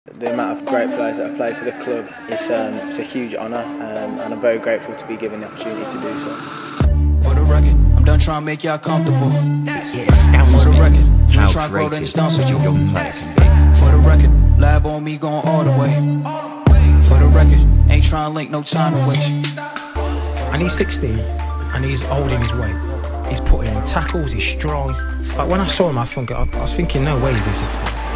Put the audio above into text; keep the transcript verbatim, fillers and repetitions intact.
The amount of great players that have played for the club is um, it's a huge honour, um, and I'm very grateful to be given the opportunity to do so. For the record, I'm done trying to make y'all comfortable. It astounds For the me record, how try to grow the creative stance with such you. a young player can be. For the record, lab on me going all the way. For the record, ain't trying to link, no time to waste. And he's sixteen, and he's holding his weight. He's putting in tackles, he's strong. Like when I saw him, I, think, I was thinking, no way he's sixteen.